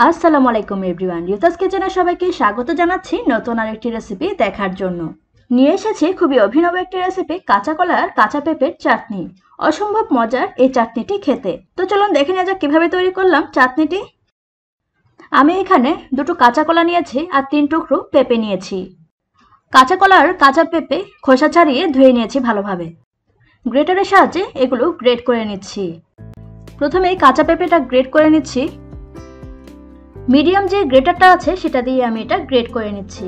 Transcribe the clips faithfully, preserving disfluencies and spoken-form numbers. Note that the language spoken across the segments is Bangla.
আসসালামু আলাইকুম এভরিওয়ান, রিতাস কিচেনে সবাইকে স্বাগত জানাচ্ছি নতুন আরেকটি রেসিপি দেখার জন্য। নিয়ে এসেছি খুবই অভিনব একটি রেসিপি, কাঁচা কলা আর কাঁচা পেঁপের চাটনি। অসম্ভব মজার এই চাটনিটি খেতে। তো চলুন দেখে নেওয়া যাক কিভাবে তৈরি করলাম চাটনিটি। আমি এখানে দুটো কাঁচা কলা নিয়েছি আর তিন টুকরো পেঁপে নিয়েছি। কাঁচা কলা আর কাঁচা পেঁপে খোসা ছাড়িয়ে ধুয়ে নিয়েছি ভালোভাবে। গ্রেটারের সাহায্যে এগুলো গ্রেট করে নিচ্ছি। প্রথমে এই কাঁচা পেঁপেটা গ্রেট করে নিচ্ছি। মিডিয়াম যে গ্রেটারটা আছে সেটা দিয়ে আমি এটা গ্রেট করে নিচ্ছি।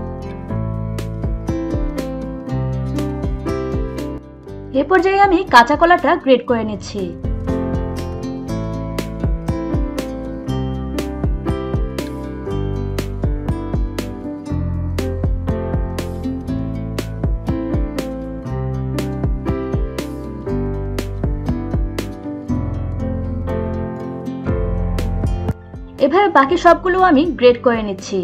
এই পর্যায়ে আমি কাঁচা কলাটা গ্রেট করে নিচ্ছি। এভাবে বাকি সবগুলো আমি গ্রেট করে নিচ্ছি।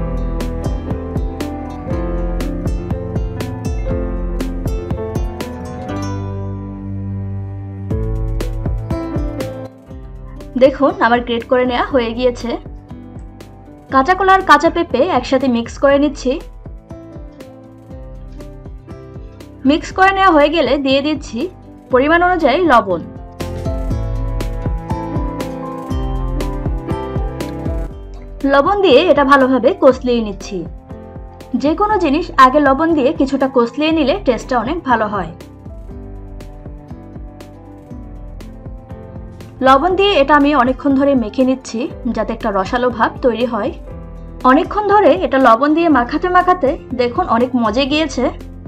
দেখুন আমার গ্রেট করে নেওয়া হয়ে গিয়েছে। কাঁচা কলা আর কাঁচা পেঁপে একসাথে মিক্স করে নিচ্ছি। মিক্স করে নেওয়া হয়ে গেলে দিয়ে দিচ্ছি পরিমাণ অনুযায়ী লবণ। লবণ দিয়ে এটা ভালোভাবে কষলিয়ে নিচ্ছি। যে কোনো জিনিস আগে লবণ দিয়ে কিছুটা কষলিয়ে নিলে টেস্টটা অনেক ভালো হয়। লবণ দিয়ে এটা আমি অনেকক্ষণ ধরে মেখে নিচ্ছি যাতে একটা রসালো ভাব তৈরি হয়। অনেকক্ষণ ধরে এটা লবণ দিয়ে মাখাতে মাখাতে দেখুন অনেক মজে গিয়েছে।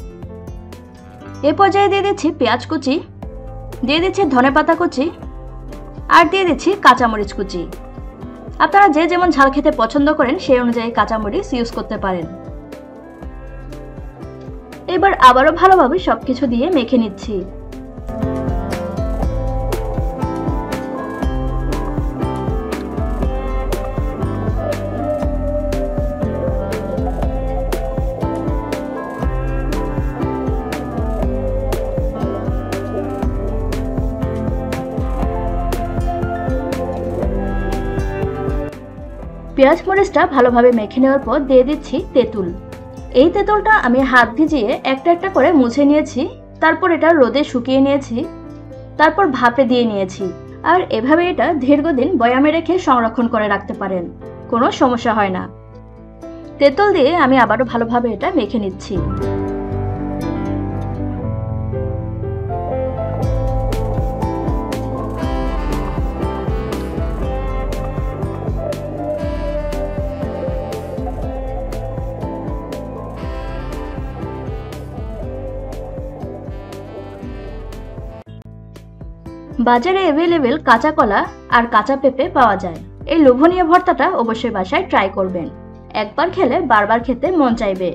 এ পর্যায়ে দিয়ে দিচ্ছি পেঁয়াজ কুচি, দিয়ে দিচ্ছি ধনেপাতা কুচি আর দিয়ে দিচ্ছি কাঁচামরিচ কুচি। আপনারা যে যেমন ঝাল খেতে পছন্দ করেন সেই অনুযায়ী কাঁচামরিচ ইউজ করতে পারেন। এবার আবারও ভালোভাবে সবকিছু দিয়ে মেখে নিচ্ছি। পেঁয়াজ মরিচটা ভালোভাবে মেখে নেওয়ার পর দিয়ে দিচ্ছি তেঁতুল। এই তেঁতুলটা আমি হাত ভিজিয়ে একটা একটা করে মুছে নিয়েছি, তারপর এটা রোদে শুকিয়ে নিয়েছি, তারপর ভাপে দিয়ে নিয়েছি। আর এভাবে এটা দীর্ঘদিন বয়ামে রেখে সংরক্ষণ করে রাখতে পারেন, কোনো সমস্যা হয় না। তেঁতুল দিয়ে আমি আবারও ভালোভাবে এটা মেখে নিচ্ছি। বাজারে অ্যাভেলেবেল কাঁচা কলা আর কাঁচা পেঁপে পাওয়া যায়। এই লোভনীয় ভর্তাটা অবশ্যই বাসায় ট্রাই করবেন। একবার খেলে বারবার খেতে মন চাইবে।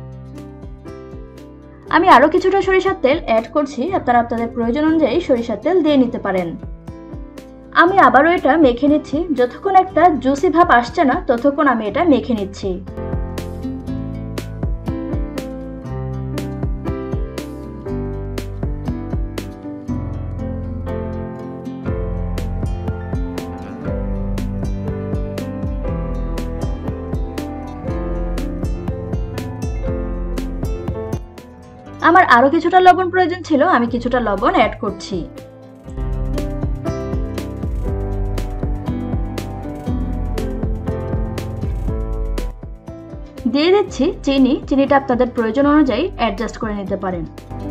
আমি আরো কিছুটা সরিষার তেল অ্যাড করছি, আপনারা আপনাদের প্রয়োজন অনুযায়ী সরিষার তেল দিয়ে নিতে পারেন। আমি আবারও এটা মেখে নিচ্ছি। যতক্ষণ একটা জুসি ভাব আসছে না ততক্ষণ আমি এটা মেখে নিচ্ছি। আমার আরো কিছুটা লবণ প্রয়োজন ছিল, আমি কিছুটা লবণ অ্যাড করছি। দিয়ে দিচ্ছি চিনি। চিনিটা আপনাদের প্রয়োজন অনুযায়ী অ্যাডজাস্ট করে নিতে পারেন।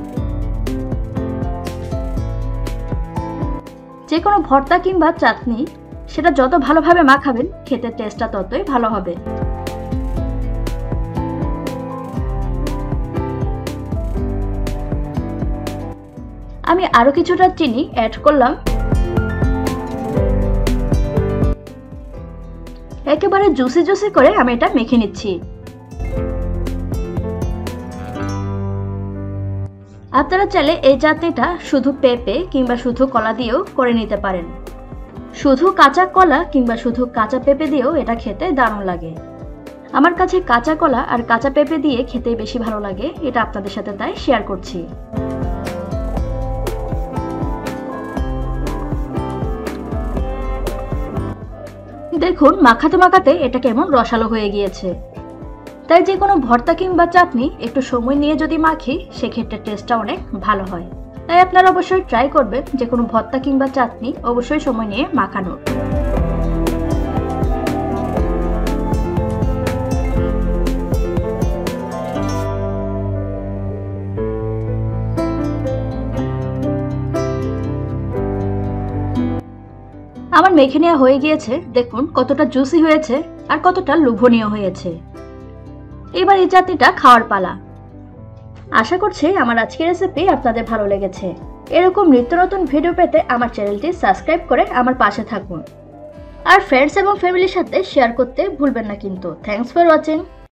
যে কোনো ভর্তা কিংবা চাটনি সেটা যত ভালোভাবে মাখাবেন খেতে টেস্টটা ততই ভালো হবে। আমি আরো কিছুটা চিনি অ্যাড করলাম। একেবারে জুসি জুসি করে আমি এটা মেখে নিচ্ছি। আপনারা চাইলে এই চাটনিটা শুধু পেঁপে কিংবা শুধু কলা দিয়েও করে নিতে পারেন। শুধু কাঁচা কলা কিংবা শুধু কাঁচা পেঁপে দিয়েও এটা খেতে দারুণ লাগে। আমার কাছে কাঁচা কলা আর কাঁচা পেঁপে দিয়ে খেতে বেশি ভালো লাগে, এটা আপনাদের সাথে তাই শেয়ার করছি। দেখুন মাখাতে মাখাতে এটা কেমন রসালো হয়ে গিয়েছে। তাই যে কোনো ভর্তা কিংবা চাটনি একটু সময় নিয়ে যদি মাখি সেক্ষেত্রে টেস্টটা অনেক ভালো হয়। তাই আপনারা অবশ্যই ট্রাই করবেন যে কোনো ভর্তা কিংবা চাটনি অবশ্যই সময় নিয়ে মাখানোর। আমার মেখে নেওয়া হয়ে গিয়েছে, দেখুন কতটা জুসি হয়েছে আর কতটা লোভনীয় হয়েছে। এবার এই চাটনিটা খাওয়ার পালা। আশা করছি আমার আজকের রেসিপি আপনাদের ভালো লেগেছে। এরকম নিত্য নতুন ভিডিও পেতে আমার চ্যানেলটি সাবস্ক্রাইব করে আমার পাশে থাকুন আর ফ্রেন্ডস এবং ফ্যামিলির সাথে শেয়ার করতে ভুলবেন না কিন্তু। Thanks for watching.